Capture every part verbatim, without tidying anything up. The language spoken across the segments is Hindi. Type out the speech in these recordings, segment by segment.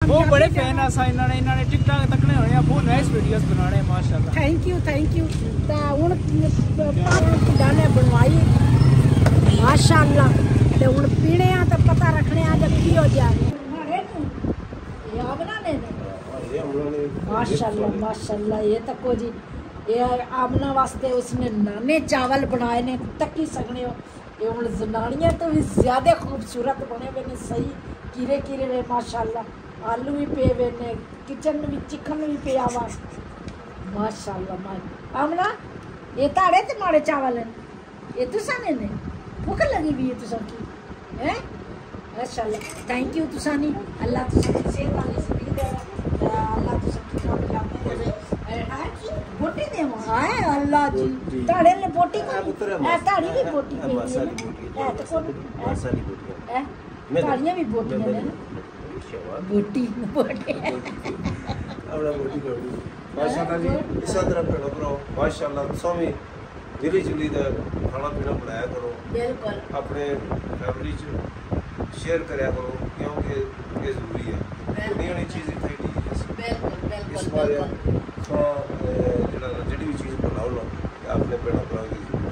वो बड़े फैन आसा इन्होंने इन्होंने टिकटॉक तकने होने हैं बहुत नाइस वीडियोस बनाने माशाल्लाह। Thank you thank you. ता हुन पानी डाने बनवाई माशाल्लाह ते हुन पीने आ ते पता रखने आ जब की हो जाए ये आ बनाने ने माशाल्लाह माशाल्लाह। ये तको जी ये आमना वास्ते उसने नाने चावल बनाए ने तकी सकने हो। ये हुन जनानियां तो भी ज्यादा खूबसूरत बने हुए ने सही कीरे कीरे वे माशाल्लाह। आलू भी पे हुए ने किचन में चिकन भी पे आवा माशाल्लाह। मां आमना ये ताड़े ते माड़े चावल हैं ये तुसा ने ने भूख लगी भी है तुसा की हैं माशाल्लाह। थैंक यू तुसा नी अल्लाह तुसा की सेहत वाली सभी दे अल्लाह तुसा की कामयाब करे बोटी दे हाय अल्लाह जी ताड़े ने बोटी को ए ताड़ी भी बोटी पे है तो कौन सारी बोटी है मैं ताड़ियां भी बोटी है बोटी बोटी आवड़ा बोटी कर माशाल्लाह जी इस तरह पेड़ो करो माशाल्लाह स्वामी दिली जुली दा खाना पीना बनाया करो बिल्कुल अपने फैमिली च शेयर करया करो क्योंकि ये जरूरी है दुनिया की चीज इतनी ठीक है बिल्कुल बिल्कुल इस बारे तो जेड़ा जेडी भी चीज बनाओ लो अपने पेड़ा पर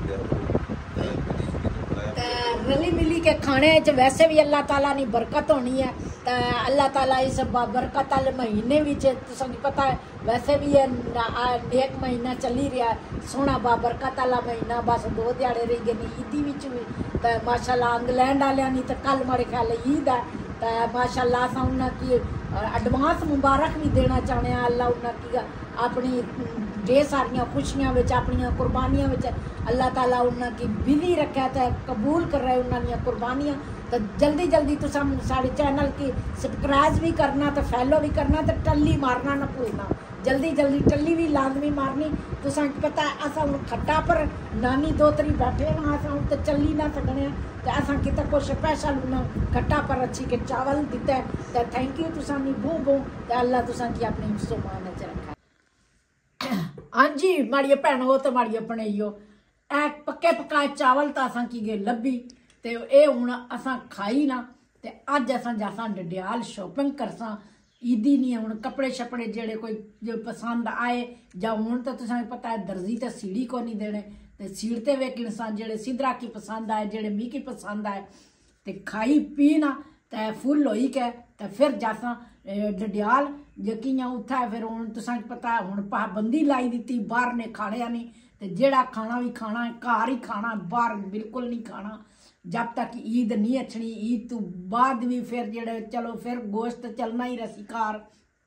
रली मिली के खाने च वैसे भी अल्लाह ताला नी बरकत होनी है तो अल्लाह ताला इस बरकत वाले महीने विच तुसां की पता है वैसे भी एक महीना चली रहा है सोहना बाबरकत वाला महीना बस दो दिहाड़े रह गए ने ईदी विच भी तो माशाल्लाह इंग्लैंड वालियां नी तो कल मेरे ख्याल ईद है तो माशाल्लाह असां उन्हां की एडवांस मुबारक भी देना चाहते हैं। अल्लाह उन्हां की अपनी ढेर सारियां खुशियां विच अपनियां कुर्बानियां विच अल्लाह ताला उन्हां की बिजी रखे तो कबूल कर रहे उन्हां दियां कुर्बानियां। तो जल्दी जल्दी तुसां साडे चैनल की सब्सक्राइब भी करना तो फॉलो भी करना तो टल्ली मारना ना भूलना जल्दी जल्दी टल्ली भी लाजमी मारनी। तुसां की पता है असां हुण खट्टा पर नानी दोतरी बैठे ना असां हुण तो चली ना सकने तो असां किते कुछ स्पेशल उन्हें खट्टा पर अच्छी के चावल दिता तो थैंक यू तुसां नी बू बू तो अल्लाह तुसां की अपनी सुमान च रखा। हाँ जी माड़िए भैनों तो माड़िए भनेइयो ए पक्के पकाए चावल तो असां की गए लभी तो ये हुण असां खाई ना तो अज असां जासां डडियाल शॉपिंग करसां ईदी नहीं हुण कपड़े शपड़े जेड़े कोई जो पसंद आए जा हुण तो तुसां पता है दर्जी तो सीढ़ी को नहीं देने तो सीड़ते वे किसान जेड़े सिदरा की पसंद आए जेड़े मी की पसंद आए तो खाई पी ना तो फुल होई के तो फिर जासा डडियाल जकियां उत्था फिर हुण तुसां पता है हुण पाबंदी लाई दी बाहर ने खाने नहीं तो जेड़ा खाना भी खाना है घर ही खाना बाहर बिल्कुल नहीं खाना जब तक ईद नहीं अच्छनी ईद तो बाद भी फिर जेड़े चलो फिर गोश्त चलना ही रसी घर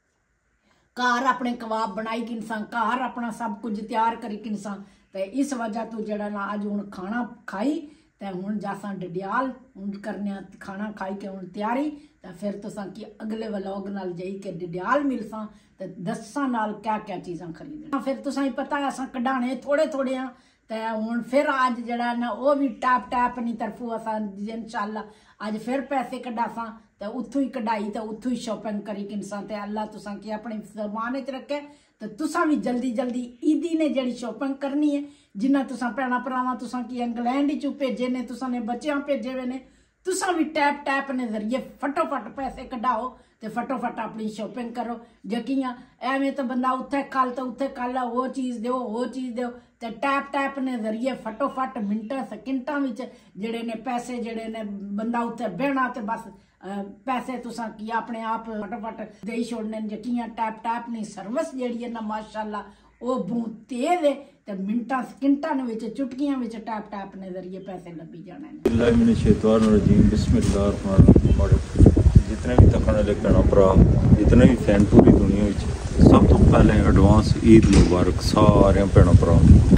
घर अपने कबाब बनाई कि इंसान घर अपना सब कुछ तैयार करी कि इंसान तो इस वजह तो जड़ा ना अज हुण खाना खाई तो हुण जासा डडियाल हुण करने खाना खाई के हुण तैयारी तो फिर तुसां की अगले व्लॉग नाल जाई के डडियाल मिलसां तो दस्सां नाल क्या क्या चीज़ां खरीदना फिर तुसां ही पता है असां कढाने थोड़े थोड़े आ तो हुण फिर अज जड़ा ना वो भी टैप टैप नी तरफों असां इंशाअल्लाह अज फिर पैसे कढासां तो उतों ही कढ़ाई तो उतों ही शॉपिंग करी किनसा ते अल्लाह तुसां की अपने ज़बान च रखे तो तुसां भी जल्दी जल्दी ईदी ने जड़ी शॉपिंग करनी है जिन्ना तुसां भैणा भरावां तुसां की इंग्लैंड चू भेजे ने तुसां ने बच्चियां भेजे हुए ने तुसां भी टैप टैप ने जरिए फटोफट पैसे कढ़ाओ तो फटोफट अपनी शॉपिंग करो जकियां एवें तो बंदा उत्थे कल तो उत्थे कल वो चीज़ दो वो चीज़ दो तो टैप टैप ने जरिए फटोफट मिनटां सकिंटां विच जेड़े ने पैसे जेड़े ने बंदा उत्थे बहना तो बस पैसे तुसां की अपने आप फटोफट दे छोड़ने जकियां टैप टैप ने सर्विस जेड़ी है ना माशाअल्लाह वो बहुत तेज है तो मिनटां सकिंटां विच चुटकियां विच टैप टैप ने जरिए पैसे लभी जाने ने। अल्लाह मिन शैतान रजीम बिस्मिल्लाहिर्रहमानिर्रहीम। जितने भी तकने वाले भैन भरा जितने भी फैन पूरी दुनिया में सब तो पहले एडवांस ईद मुबारक सारे भैन भरा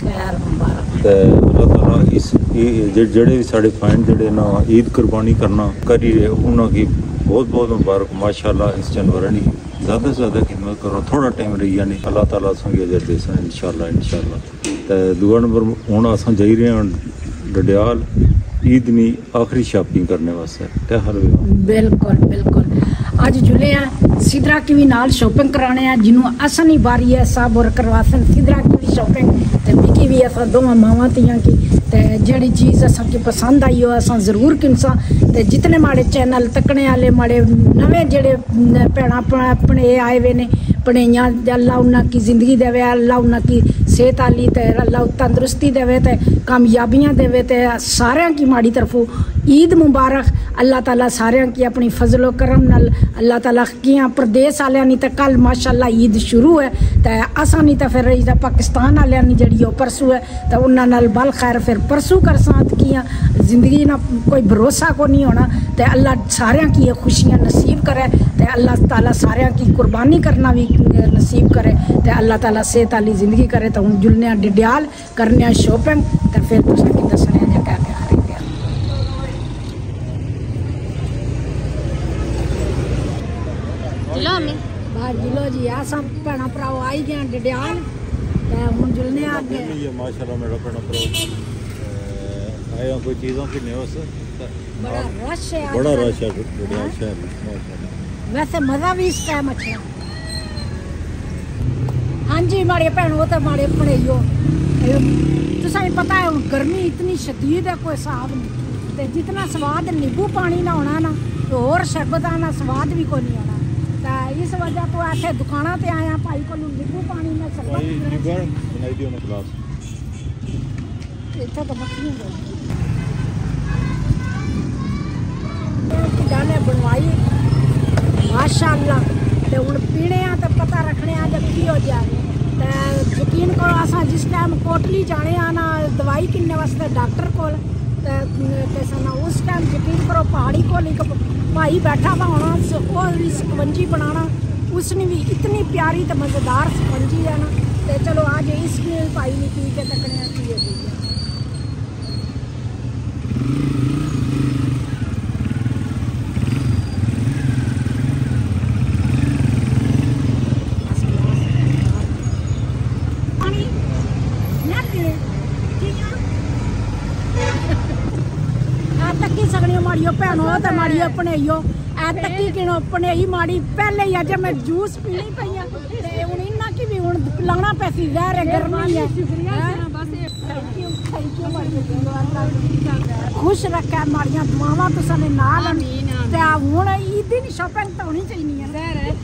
अल्लाह ताला इस जेड़े भी साढ़े फैन जेड़े ना ईद कुर्बानी करना करी रहे उन्होंने बहुत बहुत मुबारक माशाअल्लाह इस जानवर की ज़्यादा से ज़्यादा खिदमत करो थोड़ा टाइम रही जाने अल्लाह ताला संगे अजर दे सन इंशाअल्लाह इंशाअल्लाह। तो दूआ नंबर हुण असां जाई रहे हैं डडियाल ईद नी आखिरी शॉपिंग करने वास्ते क्या हाल है? बिल्कुल बिल्कुल ਅੱਜ ਜੁਲੇ ਆ ਸਿਦਰਾ ਕੀ ਵੀ ਨਾਲ ਸ਼ੋਪਿੰਗ ਕਰਾਣੇ ਆ ਜਿਹਨੂੰ ਅਸਾਂ ਨਹੀਂ ਬਾਰੀ ਹੈ ਸਭ ਹੋਰ ਕਰਵਾਸਨ ਸਿਦਰਾ ਕੀ ਵੀ ਸ਼ੋਪਿੰਗ ਤੇ ਮਿੱਕੀ ਵੀ ਅਸਾਂ ਦੋਵਾਂ ਮਾਵਾਂ ਧੀਆਂ ਕੀ ਤੇ ਜਿਹੜੀ ਚੀਜ਼ ਅਸਾਂ ਕੀ ਪਸੰਦ ਆਈ ਉਹ ਅਸਾਂ ਜ਼ਰੂਰ ਕਿਨਸਾਂ ਤੇ ਜਿਤਨੇ ਮਾੜੇ ਚੈਨਲ ਤੱਕਣੇ ਵਾਲੇ ਮਾੜੇ ਨਵੇਂ ਜਿਹੜੇ ਭੈਣਾਂ ਆਪਣੇ ਆਏ ਵੇ ਨੇ पढ़ाइयाँ अल्लाह उन्हें की ज़िंदगी देवे अल्लाह उन्हें की सेहत आली ते अल्लाह तंदुरुस्ती देवे ते कामयाबियाँ देवे ते सारे की माड़ी तरफों ईद मुबारक अल्लाह ताला सारे की अपनी फजलो करम नाल अल्लाह ताला कियां प्रदेश वाले नहीं तो कल माशाअल्लाह ईद शुरू है तो असा नहीं तो फिर पाकिस्तान वाले नहीं जी परसों है तो उन्होंने नाल बल खैर फिर परसों कर साथ कियां जिंदगी ना कोई भरोसा को नहीं होना तो अल्लाह सारे की खुशियाँ नसीब करे तो अल्लाह ताला सारे की कुर्बानी करना भी नसीब करे तो अल्लाह ताला सेहत वाली जिंदगी करे तो हम जुलने डिड्याल करने शॉपिंग तो फिर तुम दसने क्या क्या खरीदे बाहर जिलो जी आ सब भैन भरा आई गए डिड्याल तो हम जुलने आ गए माशाल्लाह मेरा भैन भरा आया कोई चीज़ों की न्यूज़ बड़ा रश है बड़ा रश है डिड्याल शहर माशाल्लाह वैसे मज़ा भी इस टाइम अच्छा हाँ जी माड़े भैन वो तो माड़े पढ़ाइयो तुसें पता है गर्मी इतनी शदीद है कोई हिसाब नहीं तो जितना स्वाद नींबू पानी ना होना ना तो और शरबत ना स्वाद भी कोई नहीं होना तो इस वजह तो ऐसे दुकाना ते आया भाई को नींबू पानी में इतना तो बकरियां जाने बनवाई माशाअल्लाह तो हूँ पीने तो पता रखने जब की हो जाए तो यकीन करो असा जिस टाइम कोटली जाने आना दवाई किन्ने वास्ते डॉक्टर को उस टाइम यकीन करो पहाड़ी को एक भाई बैठा हुआ होना वो स्पंजी बनाना उसने भी इतनी प्यारी तो मज़ेदार स्पंजी है ना तो चलो आज इस भाई ने पी के तकने की है भैनों तो माड़ी अपने तकी किनो अपने ही माड़ी पहले ही अजय मैं जूस पीनी पई हूँ इन्ना की भी हूँ लाना पैसी जहर है गर्मी है खुश रखा माड़िया दुआवां तुसां नाल हूँ ईद की शॉपिंग तो होनी चाहिए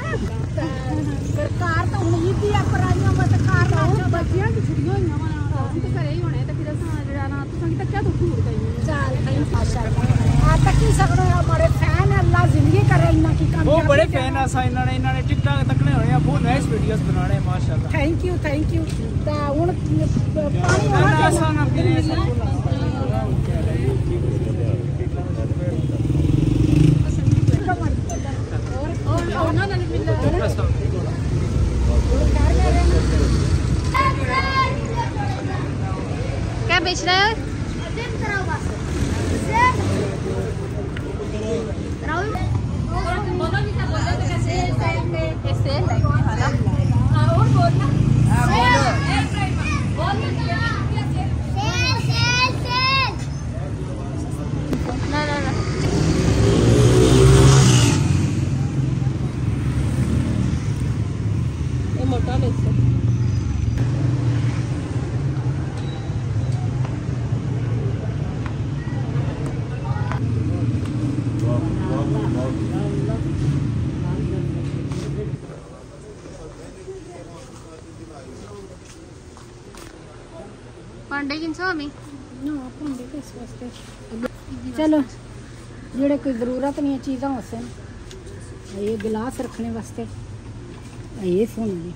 सरकार तो हूँ ईद पर आई घर बच्चियां की छुट्टियां हुई तो घरे ही होने तो फिर तक्या तो तकी सकते हमारे फैन अल्लाह जिंदगी करे इन्ना की काम वो बड़े फैन असा इन्होंने इन्होंने टिकटॉक तकने होने हैं बहुत नाइस वीडियोस बनाने माशाल्लाह थैंक यू थैंक यू ता हुन पानी होना आसान अपने और और ना ना मिल क्या बेच रहा है भांडे किनसा हमें ना भांडे किस वास्ते चलो जेड़े कोई जरूरत नहीं चीज़ां होसन ये गिलास रखने वास्ते ये सोने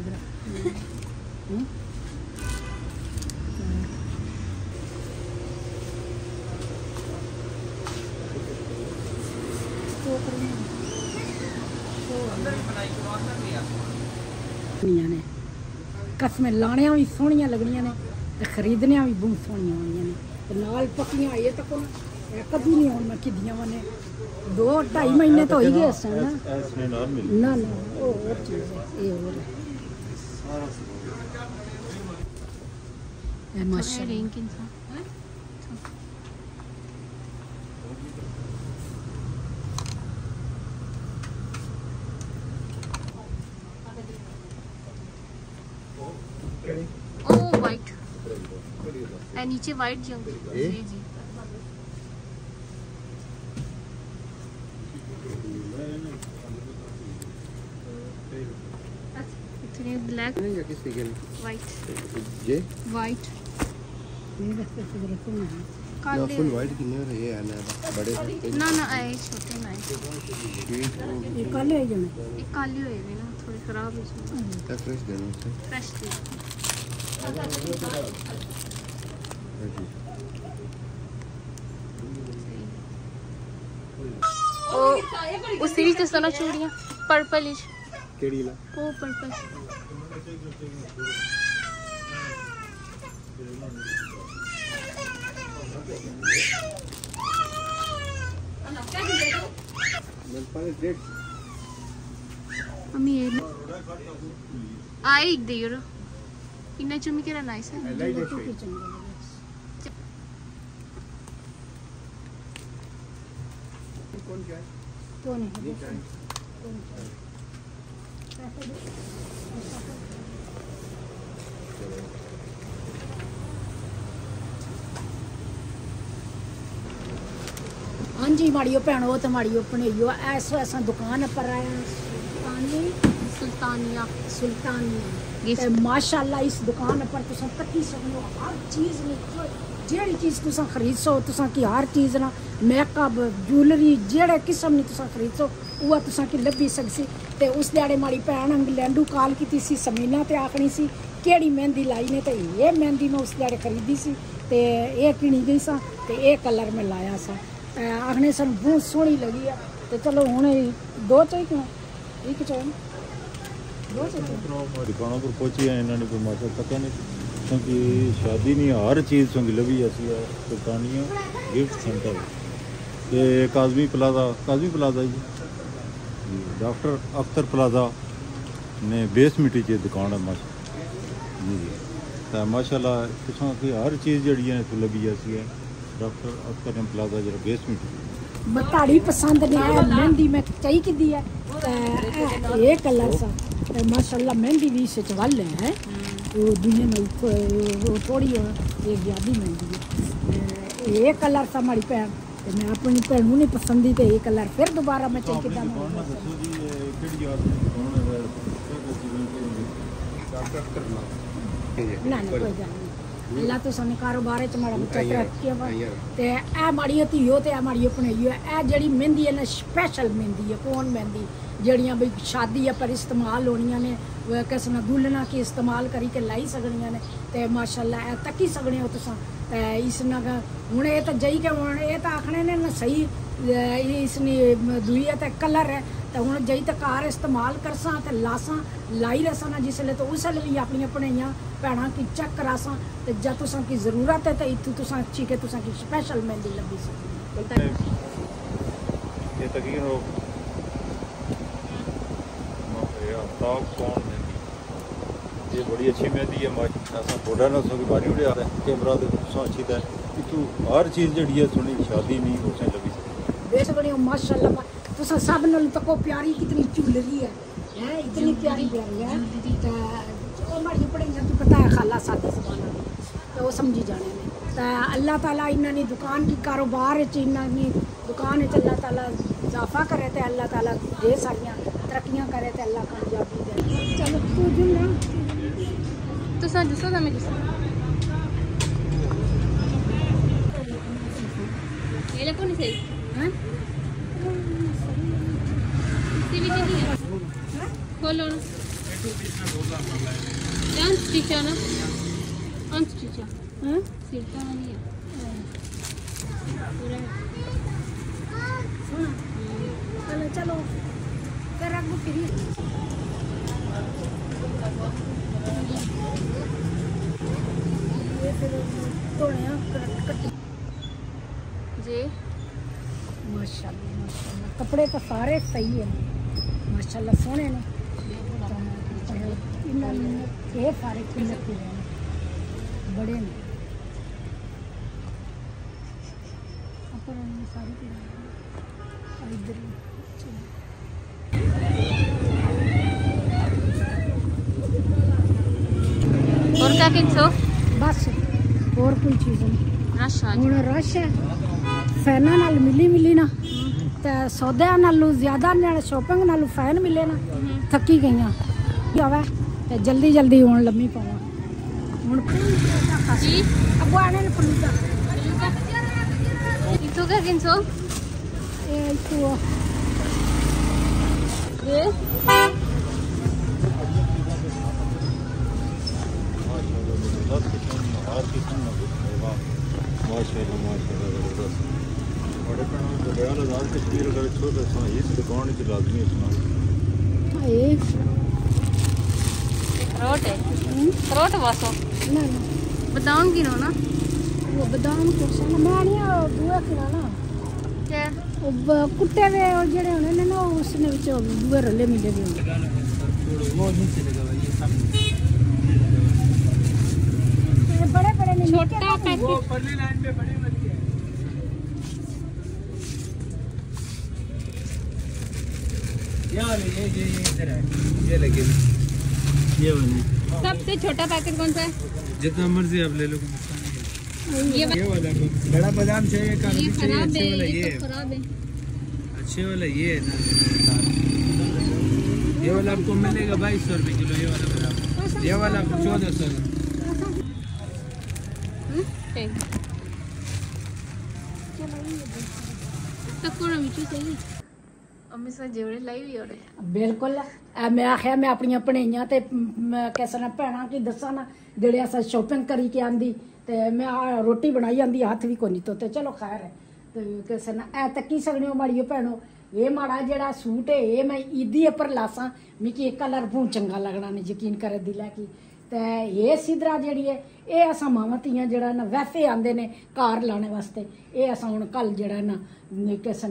ने कसमें लाने भी सोहनियां लगनियां ने खरीदने भी बहुत सोहनियां होनियां ने नाल पक्कियां ये तक कभी नहीं हूँ मैं किदियां मैंने दो ढाई महीने तो ही गए सन ना ना वो और चीज़ है ये और है माशाल्लाह ए नीचे वाइट जो ए? जी जी इतने ब्लैक नहीं या किस तरीके वाइट ये वाइट या काले फुल वाइट कितने हो रहे हैं ना बड़े ना ना आए छोटे ना आए ये काले है जने एक काली हुई है ना थोड़ी खराब है इसमें क्या फ्रेश देना उसे फ्रेश थी ओ उस सीरीज तो सोना चूड़ियां पर्पल इज केड़ी ला ओ पर्पल मेरे पास डेट अम्मी ये आई दे यूरो इन्ना चुमी के नाइस है लाइट है कौन क्या है कौन है ये क्या है हाँ जी माड़ियो भैनो तो माड़ियो भनेइयो ऐसो ऐसा दुकान पर आया सुल्तानी सुल्तानिया सुल्तानिया ते माशाअल्लाह इस दुकान पर तुसा तक्की सकते हो हर चीज़ ने जेड़ी चीज़ तुसा खरीद सो तुसा की हर चीज़ ना मेकअप ज्वेलरी जेड़े किस्म नी तुसा खरीद सो उहा तुसा की लभी सकसी ते उस ध्याड़े माड़ी भैन इंग्लैंडू कॉल कीती सी समीना ते आखनी सी केड़ी मेहंदी लाई ने ते ये मेहंदी मैं उस ध्याड़े खरीदी सी ते ये किनी गई सा ते ये कलर में लाया सा आखने सन बहुत सोहनी लगी है तो चलो हुण दो चाहिए एक चाहिए दो चाहिए दुकानों पर पहुंची है इन्होंने कोई माशा पता नहीं क्योंकि शादी नहीं हर चीज़ चंगी लभी ऐसी है सुल्तानिया गिफ्ट सेंटर ये काजमी प्लाजा काजमी प्लाजा जी जी डॉक्टर अख्तर प्लाजा ने बेसमेंट च दुकान है माशा जी जी तो माशाल्लाह तुसां की हर चीज़ जड़ी है इत्थों लभी ऐसी है डॉक्टर अख्तर प्लाजा जो बेसमेंट बताड़ी पसंद नहीं आया मेहंदी में चाही की दी है ते ये कलर सा ते माशाल्लाह मेहंदी भी इस चवल है वो दुनिया में वो थोड़ी ये ज्यादा मेहंदी है ये कलर सा हमारी भैन ते मैं अपनी भैन नहीं पसंदी ते ये कलर फिर दोबारा मैं चाही की ना ना कोई गल नहीं अल्लाह तो सानू कारोबार च माड़ा बच्चा तरक्की वा ते ए माड़ियां धीओ ते ए माड़ियां भनेइयो ए जेड़ी मेहंदी है ना स्पेशल मेहंदी है कौन मेहंदी जड़ियां भाई शादी पर इस्तेमाल होनियां ने किस ना दुल्हना की इस्तेमाल करी के लाई सकनियां ने ते माशाल्लाह ए तक्की सकने हो तुसां इस ना हुण ए तो जई के हुण ए तो आखने ने ना सही इसने दुई है ते कलर है तो हुण जई तो घर इस्तेमाल करसां ते लासां लाई रसां ना जिसले तो उसले भी अपनी भनेइयां भैणां की चेक करासां ते जब तुसां की जरूरत है तो इत्थों तुसां अच्छी के तुसां की स्पेशल मेहंदी लभी सकदी ये तकीन हो आफ्ताब सोन मेहंदी ये बड़ी अच्छी मेहंदी है ऐसा फोटा ना सो बारी उड़े आ रहा है कैमरा तो तुसां अच्छी है इत्थों हर चीज़ जड़ी है सुनी शादी नहीं उसे लभी बेस बड़ी माशाल्लाह तुसां सब नाल तको प्यारी कितनी ज्वेलरी है हैं इतनी प्यारी प्यारी है ते ओ माड़ी पढ़ेंगे तू पता है खाला सादी ज़बान तो वो समझी जाने ने तो अल्लाह ताला इन्हां नी दुकान की कारोबार च इन्हां नी दुकान च अल्लाह ताला इजाफा करे ते अल्लाह ताला ढेर सारियां तरक्कियां करे ते अल्लाह कामयाबी दे चलो तू जुलना तो सर दूसरा समय दूसरा ये ले कौन सही हैं सीवी नहीं है खोलो ना जान स्टिच है ना अन स्टिच है हैं सिलता नहीं है पूरा चलो चलो कर रख फिर ये फिर तोड़ियां कट जी माशाल्लाह माशाल्लाह कपड़े तो सारे सही है माशाल्लाह सोहने ने इन्हां ने ये सारे खुले खुले ने बड़े ने अपन सारी इधर और क्या किन सो बस ਹੋਰ ਕੋਈ ਚੀਜ਼ ਨਹੀਂ। ਰਸ਼ ਆ ਹੁਣ ਰਸ਼ ਹੈ ਫੈਨਾਂ ਨਾਲ ਮਿਲੀ ਮਿਲੀ ਨਾ ਤੇ ਸੌਦਿਆਂ ਨਾਲੋਂ ਜ਼ਿਆਦਾ ਨਾਲ ਸ਼ੋਪਿੰਗ ਨਾਲੋਂ ਫੈਨ ਮਿਲੇ ਨਾ ਥੱਕੀ ਗਈਆਂ ਆਵੇ ਤੇ ਜਲਦੀ ਜਲਦੀ ਹੋਣ ਲੰਮੀ ਪਾਵਾਂ ਹੁਣ ਜੀ ਅੱਗੋਂ ਆਣੇ ਨੇ ਪਲੂਟਾ Itu kah Ginso? ਇਹ ਇੱਥੋਂ Ye? माशाल्लाह माशाल्लाह जबरदस्त बड़े भैनों बड़े आजाद कश्मीर अगर छोटे सा इस दुकान च लाजमी सुना ਇਹ Rote. Rote waso. ਨਾ ਨਾ Badaun kino na? ਉਹ ਬਦਾਮ ਕੁਛ ਨਾ ਮੈਂ ਨਹੀਂ ਉਹ ਦੂਆ ਖਿਲਾਣਾ Kya? ਉਹ ਬ- ਕੁੱਤੇ ਦੇ ਉਹ ਜਿਹੜੇ ਹੋਣੇ ਨੇ ਨਾ ਉਸ ਨੇ ਵਿੱਚ ਦੂਏ ਰੱਲੇ ਮਿਲੇ ਵੀ ਹੁੰਦੇ वो नहीं चलेगा भाई, ये सामने ਇਹ ਬੜੇ ਬੜੇ ਨੇ छोटा वो पैकेट. परली लाइन पे बड़ी वाली है। ये वाली, ये ये ये इधर है, ये लगे ये वाली। सबसे छोटा पैकेट कौन सा है? जितना मर्जी आप ले लो, ये ये वाला बड़ा बादाम चाहिए, कागजी ये चाहिए, खराब है, अच्छे वाला ये ये है, तो खराब है. अच्छे वाला ये है ना। ये वाला आपको मिलेगा बाईस सौ रुपये किलो, ये वाला बादाम। ये वाला आपको चौदह सौ का। Hmm? Teg. तक को मिचू चाहिए. अम्मी से जेवड़े लाई हुई और ਬਿਲਕੁਲ ਐ ਮੈਂ ਆਖਿਆ ਮੈਂ ਆਪਣੀਆਂ ਭਣੇਈਆਂ ਤੇ ਮੈਂ ਕਿਸੇ ਨਾਲ ਭੈਣਾਂ ਕੀ ਦੱਸਾਂ ਨਾ ਜਿਹੜੇ ਅਸਾਂ ਸ਼ੋਪਿੰਗ ਕਰੀ ਕੇ ਆਂਦੀ ਤੇ ਮੈਂ ਆਹ ਰੋਟੀ ਬਣਾਈ ਆਂਦੀ ਹੱਥ ਵੀ ਕੋਈ ਨਹੀਂ ਧੋਤੇ ਚਲੋ ਖੈਰ ਹੈ ਤੇ ਕਿਸੇ ਨਾਲ ਐ ਤੱਕੀ ਸਕਣਿਓ ਮਾੜੀਓ ਭੈਣੋ ਇਹ ਮਾੜਾ ਜਿਹੜਾ ਸੂਟ ਹੈ ਇਹ ਮੈਂ ਈਦੀ ਉੱਪਰ ਲਾਸਾਂ ਮਿਕੀ ਇਹ ਕਲਰ ਬਹੁਤ ਚੰਗਾ ਲੱਗਣਾ ਨੇ ਯਕੀਨ ਕਰੇ ਦਿਲਾ ਕੀ ਤੇ ਇਹ ਸਿਧਰਾ ਜਿਹੜੀ ਹੈ ਇਹ ਅਸਾਂ ਮਾਵਾਂ ਧੀਆਂ ਜਿਹੜਾ ਨਾ ਵੈਸੇ ਆਂਦੇ ਨੇ ਘਰ ਲਾਣੇ ਵਾਸਤੇ ਇਹ ਅਸਾਂ ਹੁਣ ਕੱਲ ਜਿਹੜਾ ਨਾ ਕਿਸੇ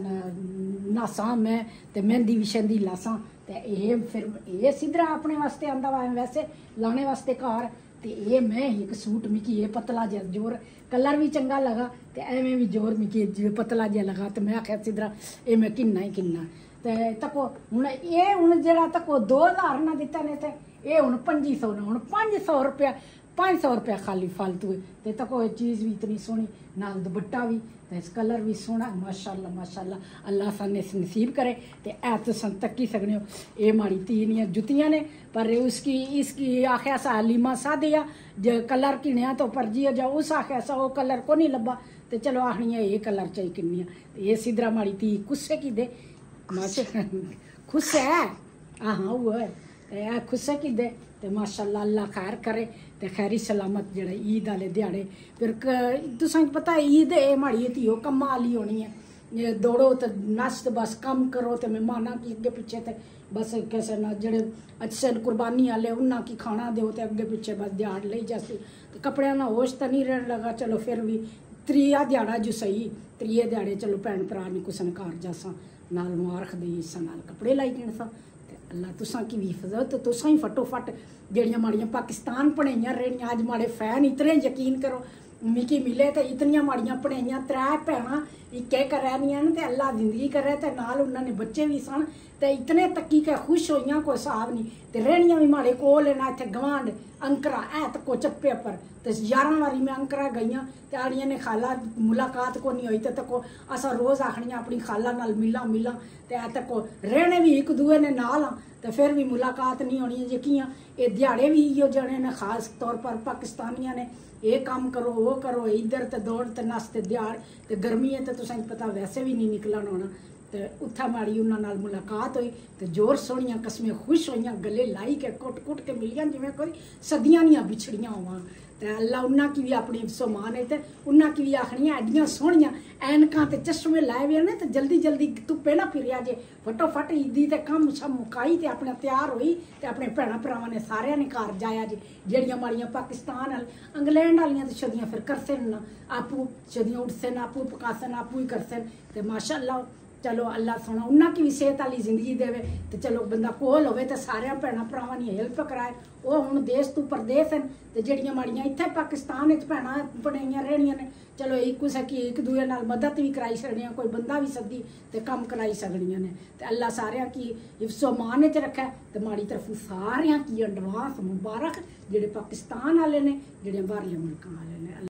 ਨਾਸਾਂ ਮੈਂ ਤੇ ਮਹਿੰਦੀ ਵਿਸ਼ੰਦੀ ਲਾਸਾਂ ਤੇ ਇਹ ਫਿਰ ਇਹ ਸਿਧਰਾ ਆਪਣੇ ਵਾਸਤੇ ਆਂਦਾ ਵਾ ਵੈਸੇ ਲਾਣੇ ਵਾਸਤੇ ਘਰ ਤੇ ਇਹ ਮੈਂ ਇੱਕ ਸੂਟ ਮਿਕੀ ਇਹ ਪਤਲਾ ਜਿਹਾ ਜੋਰ ਕਲਰ ਵੀ ਚੰਗਾ ਲਗਾ ਤੇ ਐਵੇਂ ਵੀ ਜੋਰ ਮਿਕੀ ਜਿਵੇਂ ਪਤਲਾ ਜਿਹਾ ਲਗਾ ਤੇ ਮੈਂ ਆਖਿਆ ਸਿਧਰਾ ਇਹ ਮੈਂ ਕਿੰਨਾ ਹੀ ਕਿੰਨਾ ਤੇ ਤੱਕੋ ਹੁਣ ਇਹ ਹੁਣ ਜਿਹੜਾ ਤੱਕੋ ਦੋ ਹਜ਼ਾਰ ਨਾ ਦਿੱਤਾ ਨੇ ਤੇ ਇਹ ਹੁਣ ਪੰਜੀ ਸੌ ਨਾ ਹੁਣ ਪੰਜ ਸੌ ਰੁਪਇਆ ਪੰਜ ਸੌ ਰੁਪਇਆ ਖਾਲੀ ਫालतू है ਤੇ ਤੱਕੋ ਇਹ ਚੀਜ਼ ਵੀ ਇਤਨੀ ਸੋਹਣੀ ਨਾਲ ਦੁਪੱਟਾ ਵੀ ਤੇ ਇਸ ਕਲਰ ਵੀ ਸੋਹਣਾ ਮਾਸ਼ਾਅੱਲਾ ਮਾਸ਼ਾਅੱਲਾ ਅੱਲਾਹ ਸਾਨੇ ਨਸੀਬ करे ਤੇ ਐ ਤੁਸੀਂ ਤੱਕੀ ਸਕਦੇ ਹੋ ਇਹ ਮਾੜੀ ਤੀਨੀਆਂ ਜੁੱਤੀਆਂ ਨੇ पर उसकी इसकी आख्या सा हलीमा सा दिया जो कलर किनिया तो परजी जा उस आख्या सा वो कलर को नहीं लब्बा तो चलो आखनी है ये कलर चाहिए किनिया तो ये सिदरा माड़ी थी खुस्से की दे माशा खुश है हाँ हाँ वो है खुस्से की दे तो माशाअल्लाह अल्लाह खैर करे तो खैरी सलामत जेड़ा ईद वाले दिहाड़े फिर तुसें पता है ईद ए माड़ी थी कम्मा वाली होनी है ये दौड़ो तो नच तो बस कम करो तो मेहमाना की अगे पिछे तो बस कैसे ना जेड़े अच्छे कुर्बानी वाले उन्ना की खाना दो तो अगे पिछे बस दिहाड़ ले जैसी तो कपड़े ना होश तो नहीं रहने लगा चलो फिर भी त्रिया दिहाड़ा जो सही त्रिए दिहाड़े चलो भैन भरा ने कुछ ने घर जासा नाल मुबारक दी सा नाल कपड़े लाई देने सा अल्लाह तुसा की भी हिफाजत तो तुसा ही फटोफट जेड़ियां माड़ियां पाकिस्तान पढ़ाइयां रहनियां अज माड़े फैन इतने यकीन करो मिकी मिले तो इतनियां माड़ियां पढ़ाइयां त्रै भैनां इक्के करैनियां ते अल्लाह जिंदगी करे ते नाल उन्होंने बच्चे भी सन ते इतने तक्की के खुश होइयां कोई हिसाब नहीं ते रहनियां भी माड़े कोल ना इत्थे गवांड अंकरा ऐ तको चप्पे पर ते ग्यारह वारी मैं अंकरा गईयां ते आड़ियां ने खाला मुलाकात को नहीं हुई ते तको असां रोज़ आखनियां अपनी खाला नाल मिला मिला ते ऐ तको रहने भी एक दूए ने नाल आ तो फिर भी मुलाकात नहीं होनी यकीन ये दिहाड़े भी इो जने ने खास तौर पर पाकिस्तानियां ने ये काम करो वो करो इधर ते दौड़ ते नस ते दिहाड़ ते गर्मी है तो तुसें पता वैसे भी नहीं निकलन होना तो उत्था माड़ी उन्हां नाल मुलाकात हुई तो जोर सोहणियां कस्में खुश होइयां गले लाई के कुट कुट के मिलियां जिवें कोई सदियां दियां बिछड़ियां होवां ते अल्लाह उन्हां की भी अपनी समान है ते उन्हां की भी आखनियां एडियां सोहणियां ऐनकां ते चश्मे लाए हुए ने ते जल्दी जल्दी धुप्पे ना फिरिया जे फटोफट ईदी ते कम शम मुकाई ते अपने तैयार होई ते अपने भैणां भरावां ने सारियां ने घर जाया जे जेड़ियां माड़ियां पाकिस्तान इंग्लैंड वालियां ते छदियां फिर करसे न आपूं छदियां उठसे न आपूं पकासन आपूं ही करसे ते माशाअल्लाह चलो अल्लाह सोना उन्होंने की भी सेहत वाली जिंदगी देवे तो चलो बंदा कोल होवे तो सारे भैन भरावां दी हेल्प कराए वो हुण देश तू परदेस हैं तो जड़ियां माड़ियां इत्थे पाकिस्तान भैन पढ़ाइयां रहनियां ने चलो एक कुसै की एक दूए नाल मदद भी कराई सकदियां कोई बंदा भी सद्दी ते कम कराई सकदियां ने ते अल्लाह सारियां की हिफ्ज़ो मान च रखे ते माड़ी तरफ सारियां की एडवांस मुबारक जेड़े पाकिस्तान वाले ने जेड़े बाहरले मुल्कां वाले ने।